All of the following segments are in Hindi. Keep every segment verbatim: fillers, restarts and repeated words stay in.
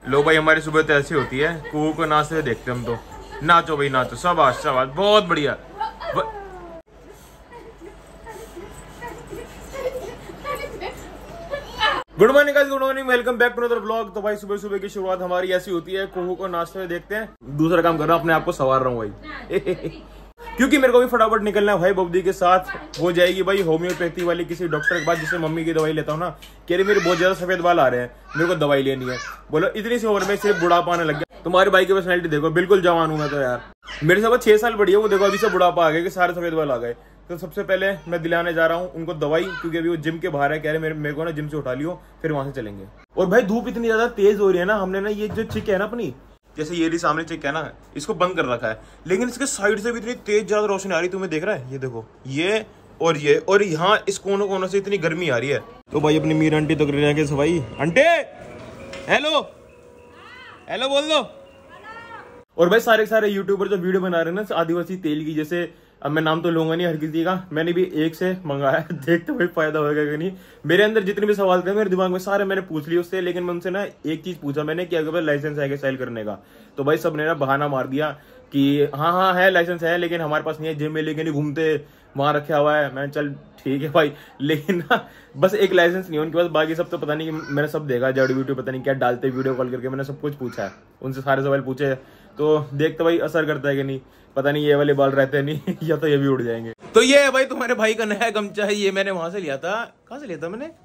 लो भाई हमारी सुबह तो ऐसी होती है, कुओं को नाचते देखते हम तो। नाचो भाई नाचो, शाबाश शाबाश, बहुत बढ़िया। Good morning guys, good morning, welcome back to another blog. तो भाई सुबह सुबह की शुरुआत हमारी ऐसी होती है, कुहू को नाचते हुए देखते हैं। दूसरा काम कर रहा हूँ, अपने आप को संवार रहा हूँ भाई क्योंकि मेरे को भी फटाफट निकलना है भाई बबदी के साथ। वो जाएगी भाई होम्योपैथी वाली किसी डॉक्टर के पास, जिससे मम्मी की दवाई लेता हूँ ना। कह रही मेरे बहुत ज्यादा सफेद बाल आ रहे हैं, मेरे को दवाई लेनी है। बोलो इतनी सी उम्र में सिर्फ बुढ़ापा आने लग गया। तुम्हारे भाई की पर्सनैलिटी देखो, बिल्कुल जवान हूँ मैं तो यार। मेरे से छह साल बड़ी है वो, देखो अभी से बुढ़ापा आ गया कि सारे सफेद बाल आ गए। तो सबसे पहले मैं दिलाने जा रहा हूँ उनको दवाई, क्योंकि अभी वो जिम के बाहर है। कह रहे मेरे मेरे को ना जिम से उठा लियो, फिर वहां से चलेंगे। और भाई धूप इतनी ज्यादा तेज हो रही है ना, हमने ना ये जो चिक है ना अपनी, जैसे ये रही सामने चिक है ना, इसको बंद कर रखा है। लेकिन इसके साइड से भी इतनी तेज ज्यादा रोशनी आ रही, तुम्हें देख रहा है? ये देखो, ये और ये, और यहाँ इस कोनों कोनों से इतनी गर्मी आ रही है। तो भाई अपनी मीर आंटी तो कर रही है सफाई। आंटी हेलो हेलो बोल दो। और भाई सारे सारे यूट्यूबर जो वीडियो बना रहे हैं ना आदिवासी तेल की, जैसे अब मैं नाम तो लूंगा नहीं हर किसी का, मैंने भी एक से मंगाया, देखते भाई फायदा होगा कि नहीं। मेरे अंदर जितने भी सवाल थे मेरे दिमाग में सारे मैंने पूछ लिए उससे, लेकिन मैं उनसे ना एक चीज पूछा मैंने कि अगर लाइसेंस है कि सेल करने का। तो भाई सब ने ना बहाना मार दिया कि हाँ हाँ है लाइसेंस है, लेकिन हमारे पास नहीं है, जिम में लेके नहीं घूमते, वहां रखा हुआ है। मैं चल ठीक है भाई, लेकिन ना बस एक लाइसेंस नहीं है उनके पास, बाकी सब तो पता नहीं। मैंने सब देखा, जड़ी वीडियो पता नहीं क्या डालते वीडियो कॉल करके, मैंने सब कुछ पूछा है उनसे, सारे सवाल पूछे। तो देखते भाई असर करता है कि नहीं, पता नहीं ये वाले बाल रहते नहीं या तो ये भी उड़ जाएंगे। तो ये है भाई तुम्हारे भाई का नया गमछा है, ये मैंने वहां से लिया था। कहाँ से लिया था मैंने,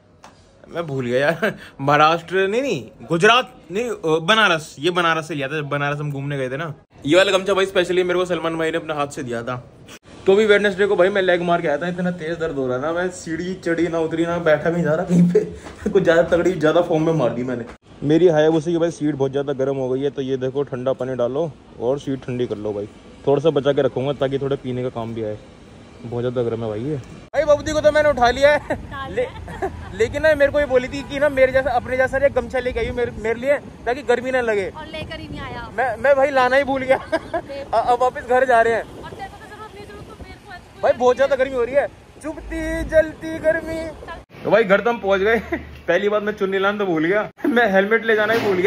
मैं भूल गया यार। महाराष्ट्र नहीं नहीं गुजरात नहीं बनारस, ये बनारस से लिया था जब बनारस हम घूमने गए थे ना। ये वाला गमछा भाई स्पेशली मेरे को सलमान भाई ने अपने हाथ से दिया था। तो भी वेडनेसडे को भाई मैं लेग मार के आया था, इतना तेज दर्द हो रहा ना, मैं सीढ़ी चढ़ी ना उतरी ना बैठा भी जा रहा कहीं पे कुछ ज्यादा तगड़ी ज्यादा फॉर्म में मार दी मैंने। मेरी हायाबुसा की भाई सीट बहुत ज्यादा गर्म हो गई है, तो ये देखो ठंडा पानी डालो और सीट ठंडी कर लो भाई। थोड़ा सा बचा के रखूंगा ताकि थोड़ा पीने का काम भी आए, बहुत ज्यादा गर्म है भाई ये। भाई बबदी को तो मैंने उठा लिया है ले, लेकिन ना मेरे को ये बोली थी कि ना मेरे जैसा अपने जैसा एक गमछा लेके आई मेरे, मेरे लिए, ताकि गर्मी ना लगे, और लेकर ही नहीं आया। मैं मैं भाई लाना ही भूल गया अब वापस घर जा रहे हैं भाई, बहुत ज्यादा गर्मी हो रही है, चुभती जलती गर्मी। तो भाई घर तो हम पहुंच गए। पहली बात मैं चुन्नी लाना तो भूल गया, मैं हेलमेट ले जाना ही भूल गया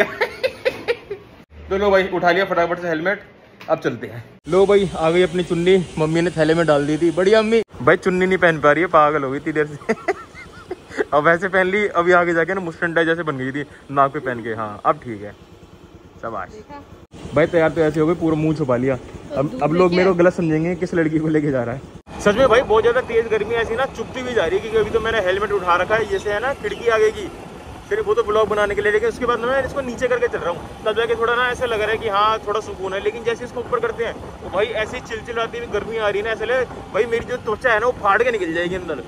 तो लो भाई उठा लिया फटाफट से हेलमेट, अब चलते हैं। लो भाई आ गई अपनी चुन्नी, मम्मी ने थैले में डाल दी थी। बढ़िया अम्मी। भाई चुन्नी नहीं पहन पा रही है, पागल हो गई थी देर से अब वैसे पहन ली, अभी आगे जाके ना मुस्टंडा जैसे बन गई थी नाक पे पहन के। हाँ अब ठीक है, शाबाश भाई। तैयार तो ऐसे हो गए, पूरा मुंह छुपा लिया। अब अब लोग मेरे को गलत समझेंगे किस लड़की को लेके जा रहा है। सच में भाई बहुत ज्यादा तेज गर्मी ऐसी ना चुभती भी जा रही है, क्योंकि अभी तो मैंने हेलमेट उठा रखा है, जैसे है ना खिड़की आगे की, फिर वो तो ब्लॉग बनाने के लिए, लेकिन उसके बाद मैं इसको नीचे करके चल रहा हूँ, तब जाके थोड़ा ना ऐसा लग रहा है कि हाँ थोड़ा सुकून है। लेकिन जैसे इसको ऊपर करते हैं तो भाई ऐसी चिलचिलाती हुई गर्मी आ रही है ना, ऐसे भाई मेरी जो त्वचा है ना वो फाड़ के निकल जाएगी अंदर।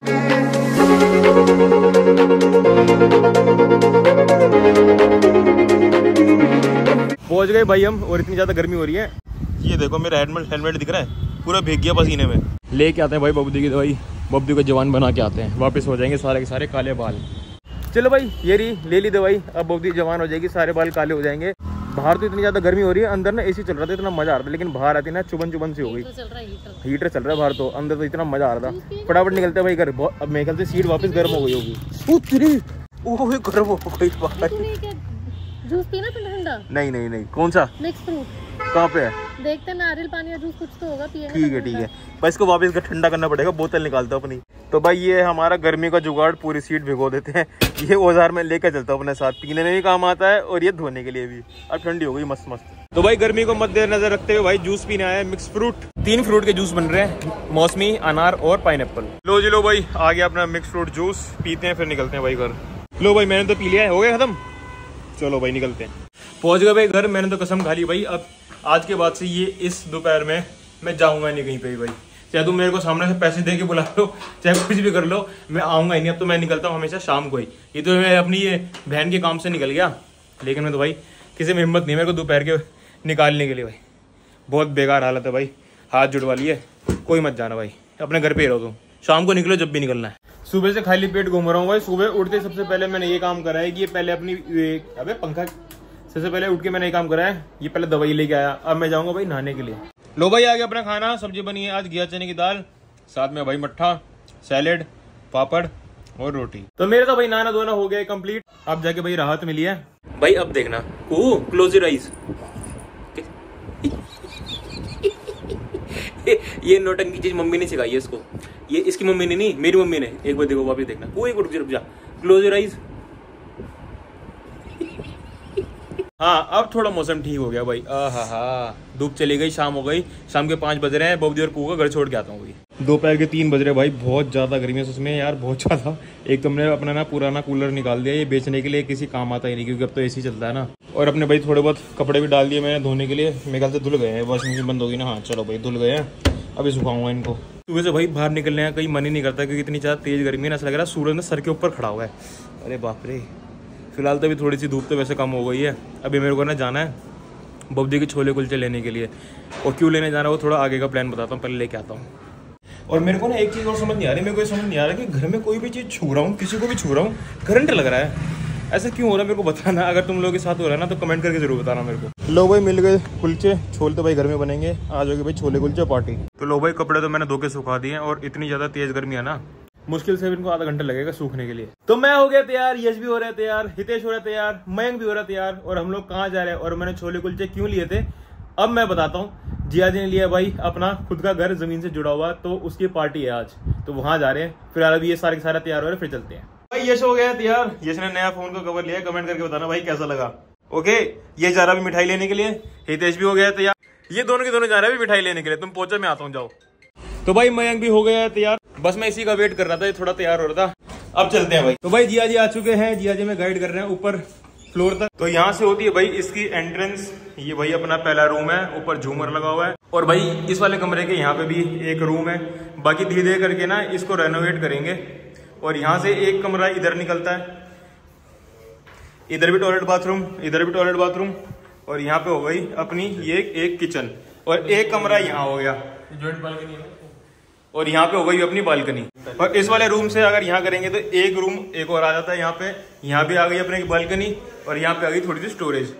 पहुंच गए भाई हम, और इतनी ज्यादा गर्मी हो रही है। ये देखो मेरा हेलमेट हेलमेट दिख रहा है, पूरा भीग गया पसीने में। लेके आते हैं भाई बबदी की दवाई, बबदी को जवान बना के आते हैं, वापस हो जाएंगे सारे के सारे काले बाल। चलो भाई ये रही, ले ली दवाई, अब बबदी जवान हो जाएगी, सारे बाल काले हो जाएंगे। बाहर तो इतनी ज्यादा गर्मी हो रही है, अंदर ना एसी चल रहा था, इतना मजा आ रहा था, लेकिन बाहर आती ना चुभन चुभन सी हो गई। हीटर चल रहा है बाहर, तो अंदर तो इतना मजा आ रहा था। फटाफट निकलते हैं भाई घर, अब मेरे ख्याल से सीट वापस गर्म हो गई होगी। गर्म हो गई। जूस पीना ठंडा? नहीं नहीं नहीं, कौन सा मिक्स फ्रूट कहाँ पे है? देखते हैं, नारियल पानी या जूस कुछ तो होगा, पिएंगे। ठीक है ठीक है, बस इसको वापस ठंडा करना पड़ेगा, बोतल निकालता हूँ अपनी। तो भाई ये हमारा गर्मी का जुगाड़, पूरी सीट भिगो देते हैं। ये औजार में लेकर चलता हूँ अपने साथ, पीने में भी काम आता है और ये धोने के लिए भी। अब ठंडी हो गई मस्त मस्त। तो भाई गर्मी को मद्देनजर रखते हुए भाई जूस पीने आया है, मिक्स फ्रूट। तीन फ्रूट के जूस बन रहे हैं, मौसमी, अनार और पाइनएप्पल। लो जी लो भाई आ गया अपना मिक्स फ्रूट जूस, पीते हैं फिर निकलते हैं भाई घर। लो भाई मैंने तो पी लिया है, हो गया खत्म। चलो भाई निकलते हैं। पहुंच गए भाई घर, मैंने तो कसम खा ली भाई, अब आज के बाद से ये इस दोपहर में मैं जाऊंगा नहीं कहीं पे भाई। चाहे तुम मेरे को सामने से पैसे दे के बुला लो, चाहे कुछ भी कर लो, मैं आऊंगा ही नहीं। अब तो मैं निकलता हूँ हमेशा शाम को ही। ये तो मैं अपनी ये बहन के काम से निकल गया, लेकिन मैं तो भाई किसी में हिम्मत नहीं मेरे को दोपहर के निकालने के लिए भाई। बहुत बेकार हालत है भाई, हाथ जुड़वा लिए। कोई मत जाना भाई, अपने घर पे ही रहो तुम, शाम को निकलो जब भी निकलना है। सुबह से खाली पेट घूम रहा हूँ भाई। सुबह उठते सबसे पहले मैंने ये काम करा है कि ये पहले अपनी अबे पंखा सबसे पहले उठ के मैंने ये काम करा है, ये पहले दवाई लेके आया। अब मैं जाऊंगा भाई नहाने के लिए। लो भाई आ गया अपना खाना, सब्जी बनी है आज घिया चने की दाल, साथ में भाई मट्ठा, सैलेड, पापड़ और रोटी। तो मेरा तो भाई नहाना धोना हो गया कंप्लीट। अब जाके भाई राहत मिली है, भाई अब देखना, ओ क्लोज योर आईज। ये नोटंकी चीज मम्मी ने सिखाई है इसको, ये इसकी मम्मी ने नहीं, मेरी मम्मी ने। एक बार देखो वापस देखना, वो एक रुक जा रुक जा, क्लोज योर आईज। हाँ अब थोड़ा मौसम ठीक हो गया भाई। आहा हा, धूप चली गई, शाम हो गई, शाम के पाँच बज रहे हैं। बबदी और कू का घर छोड़ के आता हूँ भाई। दोपहर के तीन बज रहे भाई, बहुत ज्यादा गर्मी है उसमें यार, बहुत ज्यादा। एक तो हमने अपना ना पुराना कूलर निकाल दिया, ये बेचने के लिए किसी काम आता ही नहीं, क्योंकि अब तो एसी चलता है ना। और अपने भाई थोड़े बहुत कपड़े भी डाल दिए मैंने धोने के लिए, मेरे ख्याल से धुल गए हैं, वॉशिंग मशीन बंद होगी ना। हाँ चलो भाई धुल गए हैं, अभी सुखाऊंगा इनको। सुबह से भाई बाहर निकलने का कहीं मन ही नहीं करता, क्योंकि इतनी ज्यादा तेज गर्मी है ना, ऐसा लग रहा है सूरज ना सर के ऊपर खड़ा हुआ है। अरे बाप रे। फिलहाल तो अभी थोड़ी सी धूप तो वैसे कम हो गई है। अभी मेरे को ना जाना है बबदी के छोले कुलचे लेने के लिए, और क्यों लेने जाना है वो थोड़ा आगे का प्लान बताता हूँ, पहले लेके आता हूँ। और मेरे को ना एक चीज़ और समझ नहीं आ रही, मेरे को ये समझ नहीं आ रहा कि घर में कोई भी चीज़ छू रहा हूँ, किसी को भी छू रहा हूँ, करंट लग रहा है। ऐसा क्यों हो रहा है मेरे को बताना, अगर तुम लोगों के साथ हो रहा है ना तो कमेंट करके जरूर बताना मेरे को। लो भाई मिल गए कुलचे, छोले तो भाई घर में बनेंगे, आ जाओगे भाई छोले कुलचे पार्टी। तो लो भाई कपड़े तो मैंने धो के सुखा दिए, और इतनी ज़्यादा तेज गर्मी है ना, मुश्किल से इनको आधा घंटा लगेगा सूखने के लिए। तो मैं हो गया तैयार, यश भी हो रहा है तैयार, हितेश हो रहा है तैयार, मयंक भी हो रहा है तैयार, और हम लोग कहाँ जा रहे हैं और मैंने छोले कुलचे क्यों लिए थे अब मैं बताता हूँ। जिया जी ने लिया भाई अपना खुद का घर जमीन से जुड़ा हुआ, तो उसकी पार्टी है आज, तो वहां जा रहे हैं। फिलहाल अभी ये सारे के सारे तैयार हो रहे हैं, फिर चलते हैं। भाई यश हो गया तैयार, यश ने नया फोन का कवर लिया, कमेंट करके बताना भाई कैसा लगा। ओके ये जा रहा भी मिठाई लेने के लिए, हितेश भी हो गया तैयार, ये दोनों के दोनों जा रहे हैं मिठाई लेने के लिए। तुम पहुंचो मैं आता हूँ, जाओ। तो भाई मयंक भी हो गया तैयार, बस मैं इसी का वेट कर रहा था, ये थोड़ा तैयार हो रहा था। अब चलते हैं भाई। तो भाई जिया जी आ चुके हैं, जिया जी में गाइड कर रहे हैं ऊपर फ्लोर तक। तो यहाँ से होती है भाई इसकी एंट्रेंस, ये भाई अपना पहला रूम है, ऊपर झूमर लगा हुआ है। और भाई इस वाले कमरे के यहाँ पे भी एक रूम है, बाकी धीरे धीरे करके ना इसको रेनोवेट करेंगे। और यहाँ से एक कमरा इधर निकलता है, इधर भी टॉयलेट बाथरूम, इधर भी टॉयलेट बाथरूम, और यहाँ पे हो गई अपनी ये एक किचन, और एक कमरा यहाँ हो गया जॉइंट बालकनी है, और यहाँ पे हो गई अपनी बालकनी। और इस वाले रूम से अगर यहाँ करेंगे तो एक रूम एक और आ जाता है यहाँ पे, यहाँ भी आ गई अपनी बालकनी, और यहाँ पे आ गई थोड़ी सी स्टोरेज।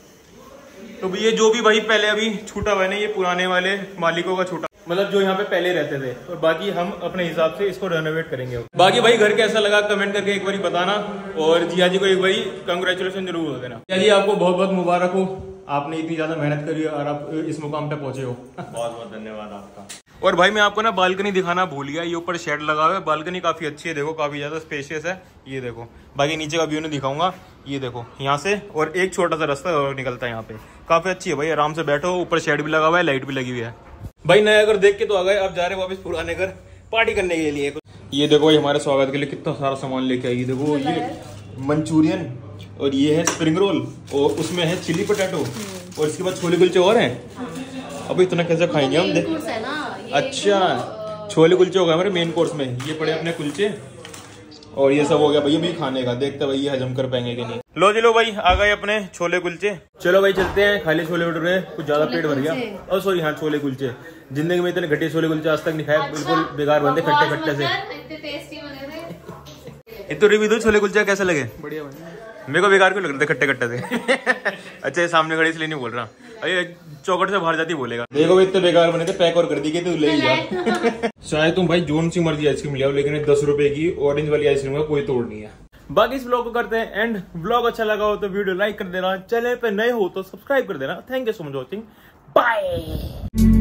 तो ये जो भी भाई पहले अभी छूटा हुआ है ना, ये पुराने वाले मालिकों का छूटा, मतलब जो यहाँ पे पहले रहते थे, और बाकी हम अपने हिसाब से इसको रेनोवेट करेंगे। बाकी भाई घर कैसा लगा कमेंट करके एक बार बताना, और जिया जी को एक बार कंग्रेचुलेशन जरूर हो देना। जिया जी आपको बहुत बहुत मुबारक हो, आपने इतनी ज्यादा मेहनत करी और आप इस मुकाम पे पहुंचे हो, बहुत बहुत धन्यवाद आपका। और भाई मैं आपको ना बालकनी दिखाना भूल गया, ये ऊपर शेड लगा हुआ है, बालकनी काफी अच्छी है, देखो काफी ज्यादा स्पेशियस है, ये देखो। बाकी नीचे का व्यू नहीं दिखाऊंगा, ये देखो यहाँ से, और एक छोटा सा रास्ता और निकलता है यहाँ पे, काफी अच्छी है भाई, आराम से बैठो, ऊपर शेड भी लगा हुआ है, लाइट भी लगी हुई है। भाई नया घर देख के तो आ गए, अब जा रहे हैं वापस पुराने घर पार्टी करने के लिए। ये देखो ये हमारे स्वागत के लिए कितना सारा सामान लेके आई, देखो ये मंचूरियन, और ये है स्प्रिंग रोल, और उसमें है चिली पोटैटो, और इसके बाद छोले कुलचे और हैं। अब इतना कैसे खाएंगे हम, देख। अच्छा छोले कुलचे हो गए हमारे मेन कोर्स में, ये पड़े अपने कुलचे, और ये सब हो गया भैया भी खाने का, देखते भाई ये हजम कर पाएंगे कि नहीं। लो जी लो भाई आ गए अपने छोले कुलचे, चलो भाई चलते हैं। खाली छोले भटूरे कुछ ज्यादा पेट भर गया, और सॉरी हाँ छोले कुलचे, जिंदगी में इतने घटे छोले कुलचे आज तक नहीं खाए, बिल्कुल बेकार बनते खट्टे खट्टे से। तो रिव्यू दो छोले कुलचे कैसे लगे? बढ़िया भाई, मेरे को बेकार क्यों लग रहे थे खट्टे खट्टे से? अच्छा ये सामने खड़ी इसलिए नहीं बोल रहा, अरे चौकट से बाहर जाती बोलेगा। देखो इतने बेकार बने थे, पैक और कर दी तू ले जा। शायद तुम भाई जोन सी मर्जी आइसक्रीम ले आओ, लेकिन दस रुपए की ऑरेंज वाली आइसक्रीम का कोई तोड़ नहीं है। बाकी इस व्लॉग को करते हैं एंड, व्लॉग अच्छा लगा हो तो वीडियो लाइक कर देना, चैनल पे नए हो तो सब्सक्राइब कर देना। Thank you so much watching, bye.